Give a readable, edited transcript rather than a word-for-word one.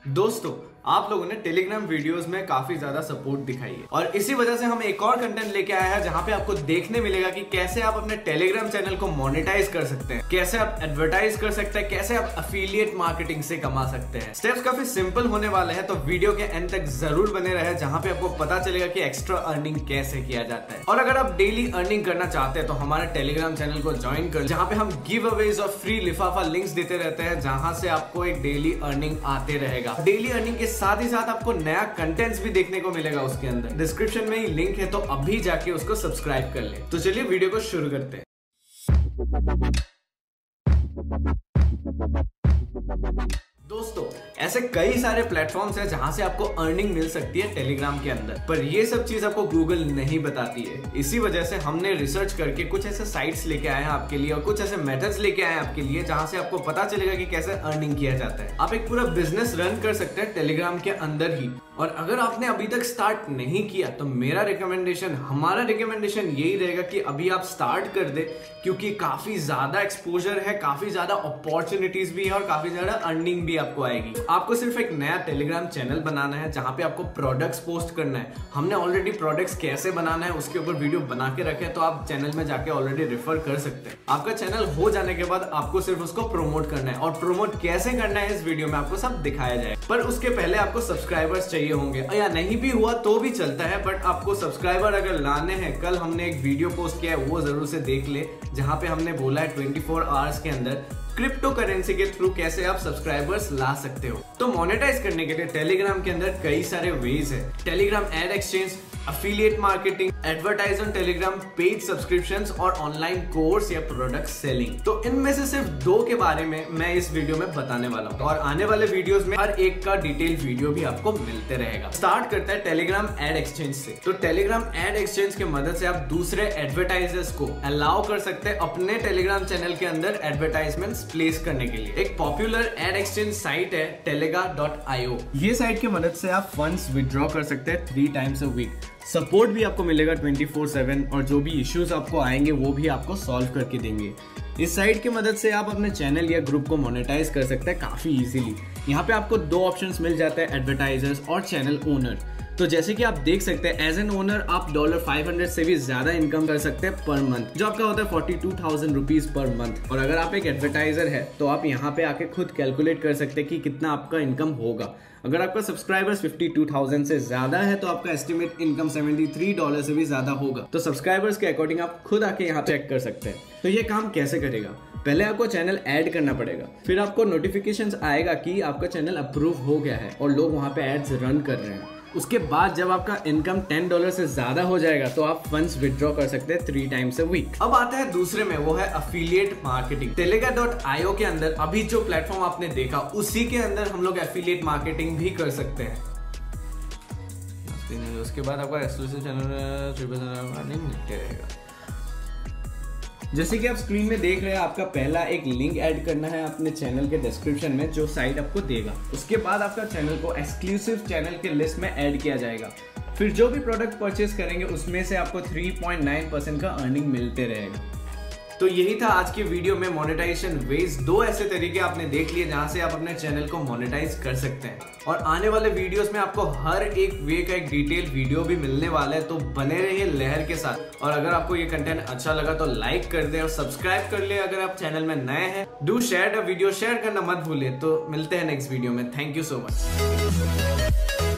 दोस्तों, आप लोगों ने टेलीग्राम वीडियोस में काफी ज्यादा सपोर्ट दिखाई है और इसी वजह से हम एक और कंटेंट लेके आए हैं जहां पे आपको देखने मिलेगा कि कैसे आप अपने टेलीग्राम चैनल को मोनेटाइज कर सकते हैं, कैसे आप एडवर्टाइज कर सकते हैं, कैसे आप एफिलिएट मार्केटिंग से कमा सकते हैं। स्टेप्स काफी सिंपल होने वाले हैं, तो वीडियो के एंड तक जरूर बने रहे जहां पे आपको पता चलेगा कि एक्स्ट्रा अर्निंग कैसे किया जाता है। और अगर आप डेली अर्निंग करना चाहते हैं तो हमारे टेलीग्राम चैनल को ज्वाइन कर, जहां पे हम गिव अवेज और फ्री लिफाफा लिंक्स देते रहते हैं, जहां से आपको एक डेली अर्निंग आते रहेगा। डेली अर्निंग के साथ ही साथ आपको नया कंटेंट्स भी देखने को मिलेगा उसके अंदर। डिस्क्रिप्शन में ही लिंक है, तो अभी जाके उसको सब्सक्राइब कर ले। तो चलिए वीडियो को शुरू करते हैं। दोस्तों, ऐसे कई सारे प्लेटफॉर्म्स हैं जहां से आपको अर्निंग मिल सकती है टेलीग्राम के अंदर, पर ये सब चीज आपको गूगल नहीं बताती है। इसी वजह से हमने रिसर्च करके कुछ ऐसे साइट्स लेके आए हैं आपके लिए और कुछ ऐसे मेथड्स लेके आए हैं आपके लिए जहां से आपको पता चलेगा कि कैसे अर्निंग किया जाता है। आप एक पूरा बिजनेस रन कर सकते हैं टेलीग्राम के अंदर ही। और अगर आपने अभी तक स्टार्ट नहीं किया तो हमारा रिकमेंडेशन यही रहेगा कि अभी आप स्टार्ट कर दे, क्योंकि काफी ज्यादा एक्सपोजर है, काफी ज्यादा अपॉर्चुनिटीज भी है और काफी ज्यादा अर्निंग भी आपको आएगी। आपको सिर्फ एक नया टेलीग्राम चैनल बनाना है जहां पे आपको प्रोडक्ट्स पोस्ट करना है। हमने ऑलरेडी प्रोडक्ट्स कैसे बनाना है उसके ऊपर वीडियो बना के रखे, तो आप चैनल में जाके ऑलरेडी रेफर कर सकते हैं। आपका चैनल हो जाने के बाद आपको सिर्फ उसको प्रमोट करना है, और प्रमोट कैसे करना है इस वीडियो में आपको सब दिखाया जाए। पर उसके पहले आपको सब्सक्राइबर्स चाहिए होंगे, या नहीं भी हुआ तो भी चलता है, बट आपको सब्सक्राइबर अगर लाने हैं, कल हमने एक वीडियो पोस्ट किया है वो जरूर से देख ले, जहां पे हमने बोला है 24 आवर्स के अंदर क्रिप्टो करेंसी के थ्रू कैसे आप सब्सक्राइबर्स ला सकते हो। तो मोनेटाइज करने के लिए टेलीग्राम के अंदर कई सारे वेज है। Telegram ad exchange, affiliate marketing, advertise on Telegram, paid subscriptions और ऑनलाइन कोर्स या प्रोडक्ट सेलिंग। तो इनमें से सिर्फ 2 के बारे में मैं इस वीडियो में बताने वाला हूँ, और आने वाले वीडियोस में हर एक का डिटेल वीडियो भी आपको मिलते रहेगा। स्टार्ट करता है टेलीग्राम एड एक्सचेंज से। तो टेलीग्राम एड एक्सचेंज की मदद से आप दूसरे एडवर्टाइजर्स को अलाउ कर सकते हैं अपने टेलीग्राम चैनल के अंदर एडवर्टाइजमेंट प्लेस करने के लिए। एक पॉपुलर एड एक्सचेंज साइट है telega.io। ये साइट की मदद से आप फंड्स विड्रॉ कर सकते हैं 3 टाइम्स अ वीक। सपोर्ट भी आपको मिलेगा 24/7, और जो भी इश्यूज आपको आएंगे वो भी आपको सॉल्व करके देंगे। इस साइट की मदद से आप अपने चैनल या ग्रुप को मोनेटाइज कर सकते हैं काफी इजीली। यहाँ पे आपको 2 ऑप्शंस मिल जाते हैं, एडवर्टाइजर्स और चैनल ओनर। तो जैसे कि आप देख सकते हैं, एज एन ओनर आप $500 से भी ज्यादा इनकम कर सकते हैं पर मंथ, जो आपका होता है 42,000 रुपीज पर मंथ। और अगर आप एक एडवर्टाइजर है तो आप यहाँ पे आके खुद कैलकुलेट कर सकते हैं कि कितना आपका इनकम होगा। अगर आपका सब्सक्राइबर्स 52,000 से ज्यादा है तो आपका एस्टिमेट इनकम $73 से भी ज्यादा होगा। तो सब्सक्राइबर्स के अकॉर्डिंग आप खुद आके यहाँ चेक कर सकते हैं। तो ये काम कैसे करेगा? पहले आपको चैनल ऐड करना पड़ेगा, फिर आपको नोटिफिकेशंस आएगा कि आपका चैनल अप्रूव हो गया है और लोग वहाँ पे एड्स रन कर रहे हैं। उसके बाद जब आपका इनकम $10 से ज्यादा हो जाएगा तो आप फंड्स विड्रॉ कर सकते हैं 3 टाइम्स अ वीक। अब आता है दूसरे में, वो है एफिलिएट मार्केटिंग। telega.io के अंदर अभी जो प्लेटफॉर्म आपने देखा उसी के अंदर हम लोग एफिलिएट मार्केटिंग भी कर सकते हैं। उसके बाद आपका एक्सक्लूसिव चैनल मिलते रहेगा। जैसे कि आप स्क्रीन में देख रहे हैं, आपका पहला एक लिंक ऐड करना है अपने चैनल के डिस्क्रिप्शन में, जो साइट आपको देगा। उसके बाद आपका चैनल को एक्सक्लूसिव चैनल के लिस्ट में ऐड किया जाएगा। फिर जो भी प्रोडक्ट परचेस करेंगे उसमें से आपको 3.9% का अर्निंग मिलते रहेगा। तो यही था आज की वीडियो में मोनेटाइजेशन वेज। 2 ऐसे तरीके आपने देख लिए जहां से आप अपने चैनल को मोनेटाइज कर सकते हैं, और आने वाले वीडियोस में आपको हर एक वे का एक डिटेल वीडियो भी मिलने वाला है। तो बने रहिए लहर के साथ, और अगर आपको ये कंटेंट अच्छा लगा तो लाइक कर दे और सब्सक्राइब कर ले अगर आप चैनल में नए हैं। Do share the video, share करना मत भूले। तो मिलते हैं नेक्स्ट वीडियो में। Thank you so much.